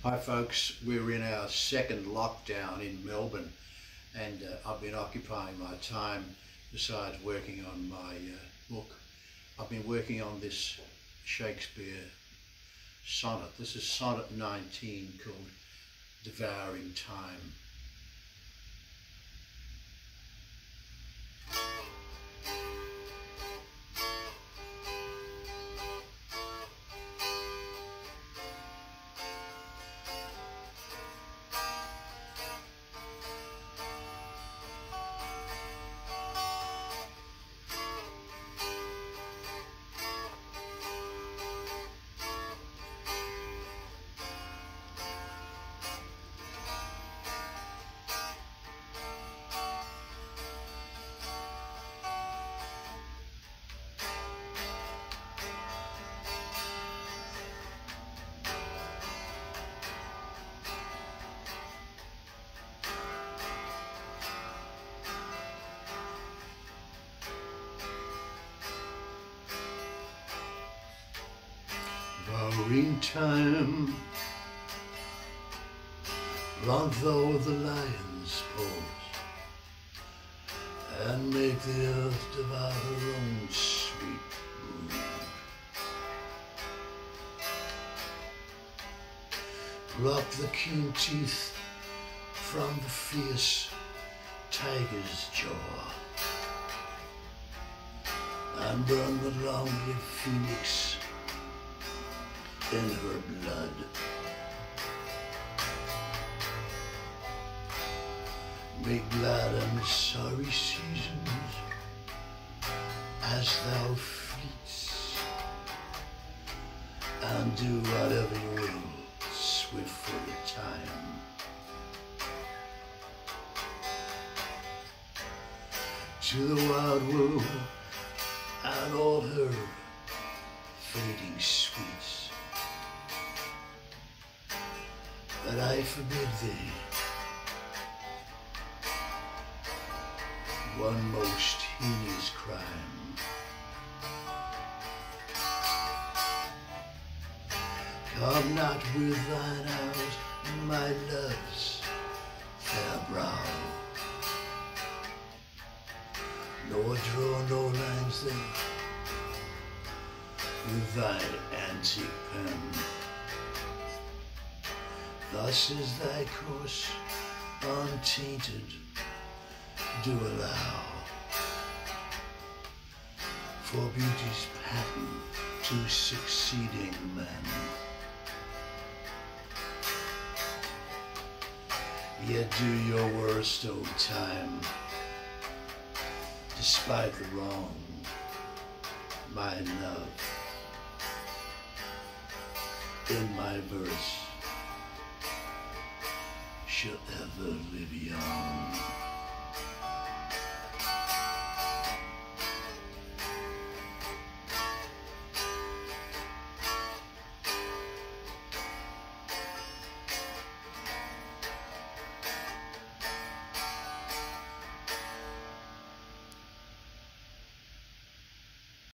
Hi folks, we're in our second lockdown in Melbourne, and I've been occupying my time besides working on my book. I've been working on this Shakespeare sonnet. This is Sonnet 19 called Devouring Time. Devouring time, run thou the lion's paws, and make the earth devour her own sweet brood. Pluck the keen teeth from the fierce tiger's jaw, and burn the long-lived phoenix in her blood. Make glad and sorry seasons as thou fleets, and do whatever you will, swift for the time. To the wild world and all her fading sweets, but I forbid thee one most heinous crime. Come not with thine hours, my love's fair brow, nor draw no lines there with thine antique pen. Thus is thy course untainted, do allow for beauty's pattern to succeeding men. Yet do your worst, O time, despite the wrong, my love, in my verse shall ever live young.